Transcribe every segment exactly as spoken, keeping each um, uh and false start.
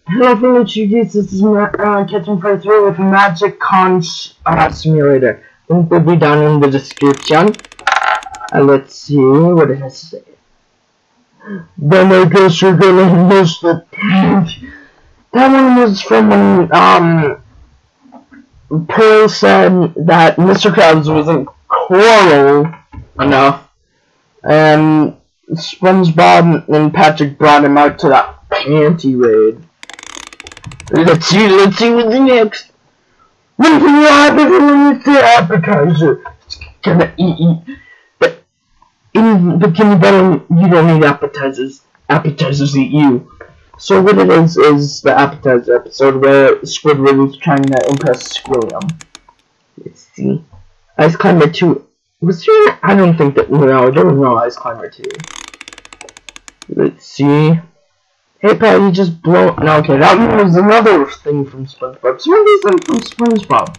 Hello, fellow Cheekies. This is uh, Catching Fire three with Magic Conch uh, Simulator. Link will be down in the description. Uh, let's see what it has to say. Then I guess you're gonna miss the tank. That one was from when um Pearl said that Mister Krabs wasn't coral enough, and SpongeBob and Patrick brought him out to that panty raid. Let's see, let's see what's next. When can you happen when you say appetizer? It's gonna eat, eat. But in the kindergarten, you don't need appetizers. Appetizers eat you. So what it is, is the appetizer episode where Squidward is trying to impress Squilliam. Let's see. Ice Climber two. Was there? I don't think that, no, there was no Ice Climber two. Let's see. Hey Pat, you just blow. No, okay, that one was another thing from SpongeBob. So what is that from SpongeBob?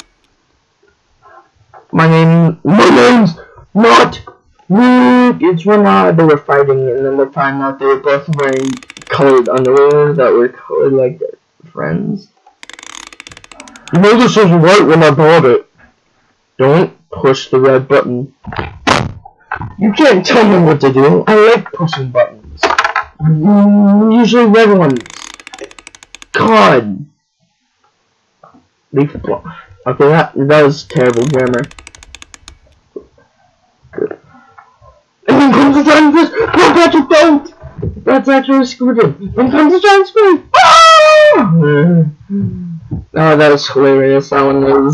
My name. My name's not Luke. It's when uh, they were fighting, and then they found out they were both wearing colored underwear that were colored like their friends. You know this was white when I bought it. Don't push the red button. You can't tell me what to do. I like pushing buttons. Usually red ones. God. Leaf block. Okay, that that was terrible grammar. Good. And then comes the giant fish. No, Patrick, don't. That's actually Squidward. Then comes the giant fish. Ah! Oh, that was hilarious. That one was.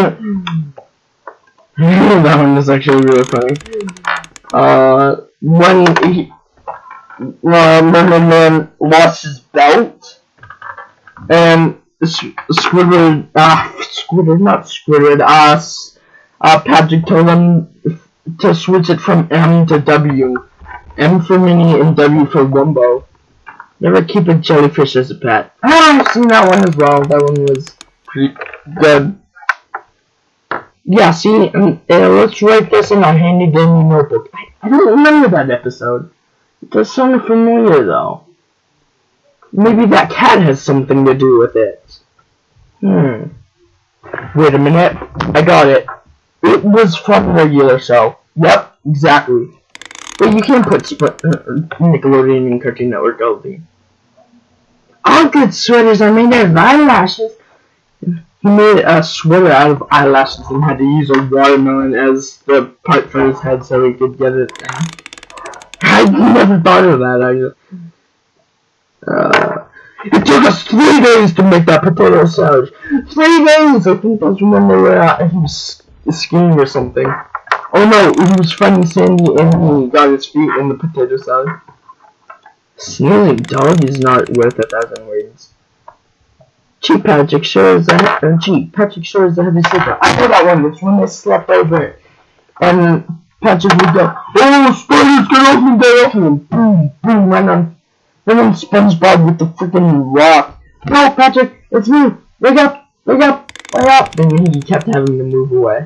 That one was actually really funny. Uh, when he. Uh, Merman Man lost his belt, and Squidward, ah, uh, Squidward, not Squidward, uh, uh, Patrick told him to switch it from M to W. M for Mini and W for Wumbo. Never keep a jellyfish as a pet. Ah, I've seen that one as well. That one was pretty good. Yeah, see, um, uh, let's write this in our handy dandy notebook. I, I don't remember that episode. It does sound familiar, though. Maybe that cat has something to do with it. Hmm. Wait a minute. I got it. It was from the regular show. Yep, exactly. But you can't put Sp uh, Nickelodeon and Cartoon Network L D. All good sweaters are made out of eyelashes. He made a sweater out of eyelashes and had to use a watermelon as the part for his head so he could get it. I never thought of that, I just, uh, it took us three days to make that potato salad. Three days! I think that's when they were out, he was skiing or something. Oh no, he was fighting Sandy and he got his feet in the potato salad. Sneezing dog is not worth a thousand words. Gee, Patrick sure is a, uh, gee, Patrick sure is a heavy sleeper. I know that one, it's when they slept over. And Patrick would go, oh, spiders, get off me, get off me, and boom, boom, right on, right on SpongeBob with the freaking rock. No, Patrick, it's me, wake up, wake up, wake up, and he kept having to move away.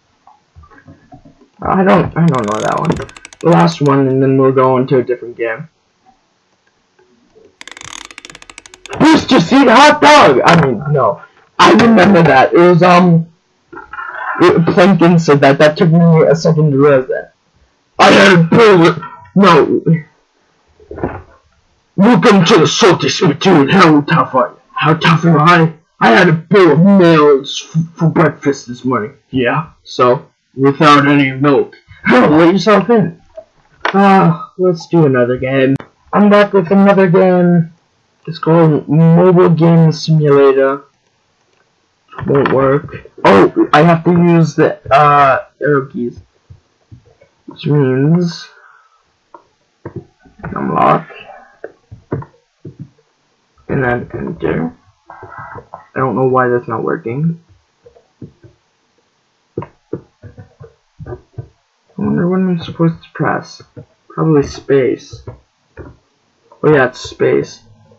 I don't, I don't know that one. The last one, and then we'll go into a different game. Mister Seed hot dog! I mean, no, I remember that, it was, um, It, Plankton said that. That took me a second to realize that. I had a bullet. No. Welcome to the Salty Spittoon. How tough are you? How tough am I? I had a bowl of nails for breakfast this morning. Yeah. So, without any milk. Let yourself in. Ah, uh, let's do another game. I'm back with another game. It's called Mobile Game Simulator. Won't work. Oh, I have to use the uh, arrow keys, which means unlock and then enter. I don't know why that's not working. I wonder what I'm supposed to press. Probably space. Oh yeah, it's space.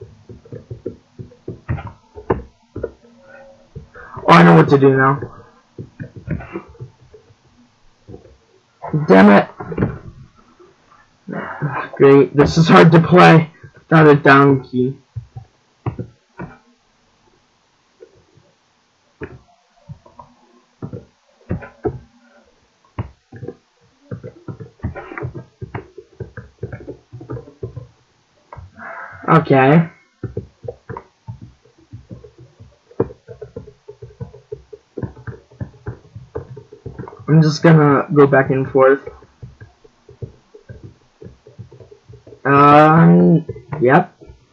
Oh, I know what to do now. Damn it. Great. This is hard to play without a down key. Okay. I'm just gonna go back and forth. Um, yep.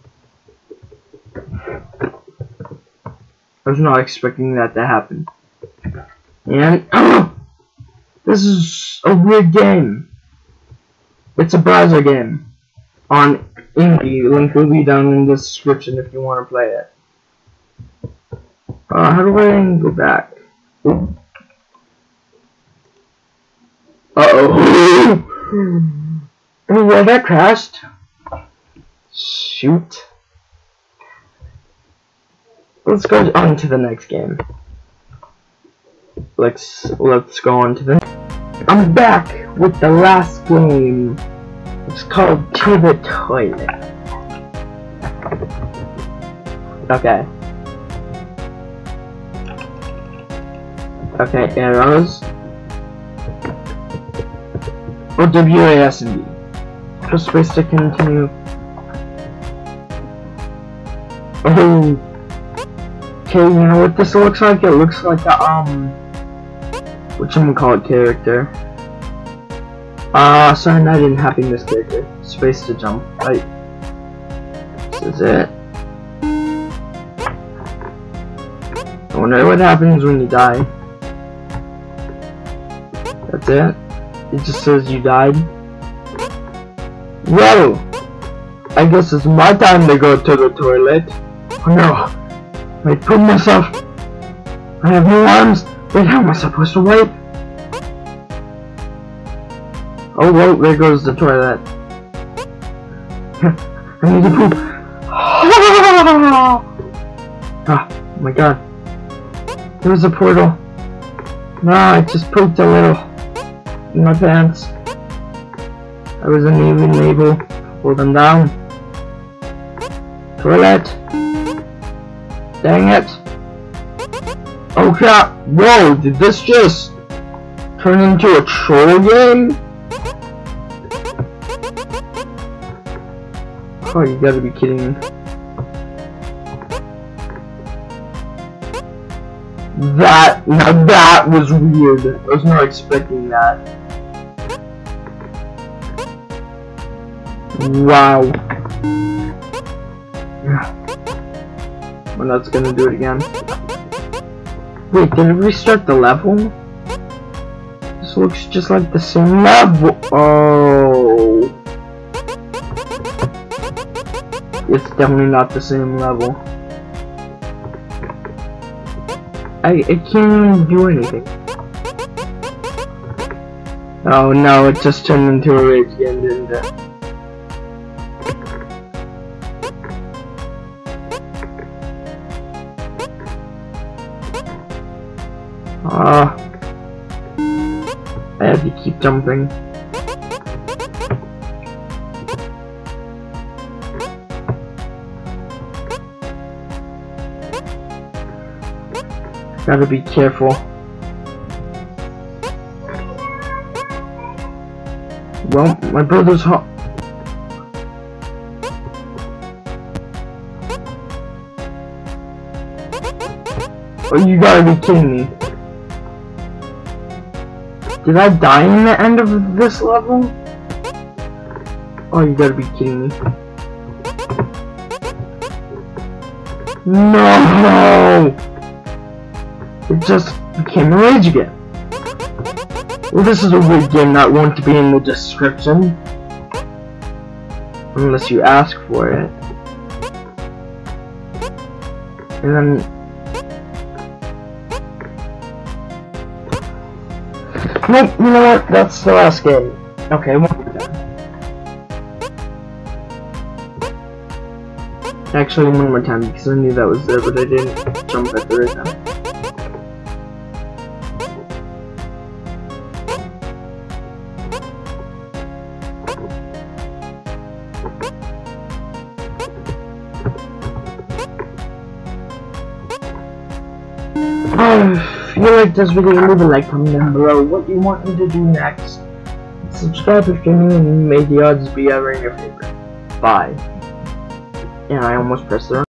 I was not expecting that to happen. And, oh! This is a weird game. It's a browser game. On Indie. Link will be down in the description if you want to play it. Uh, how do I go back? Ooh. Uh-oh. Oh, yeah, that crashed. Shoot. Let's go on to the next game. Let's let's go on to the. I'm back with the last game. It's called To the Toilet. Okay. Okay, arrows. Or W A S and D. Press space to continue. Oh. Okay, you know what this looks like? It looks like a, um, whatchamacallit character. Uh, sorry, I didn't happen this character. Space to jump. Right. This is it. I wonder what happens when you die. That's it. It just says you died. Whoa! I guess it's my time to go to the toilet. Oh no. I put myself. I have no arms. Wait, how am I supposed to wipe? Oh, well, there goes the toilet. I need to poop. Oh my god. There's a portal. No, I just pooped a little in my pants. I wasn't even able to pull them down. Toilet. Dang it. Oh crap. Whoa, did this just turn into a troll game? Oh, you gotta be kidding me. That, now that was weird. I was not expecting that. Wow. We're not gonna do it again. Wait, did it restart the level? This looks just like the same level. Oh. It's definitely not the same level. I, I can't even do anything. Oh no, it just turned into a rage again, didn't it? Ah, uh, I have to keep jumping. Gotta be careful. Well, my brother's hot. Oh, you gotta be kidding me. Did I die in the end of this level? Oh, you gotta be kidding me. No! It just became a rage again. Well, this is a weird game that won't be in the description. Unless you ask for it. And then... Nope, you know what? That's the last game. Okay, one more time. Actually, one more time because I knew that was there, but I didn't jump at the right time. If you like this video, leave a like, comment down below what you want me to do next. Subscribe if you're new, and may the odds be ever in your favor. Bye. And I almost pressed the wrong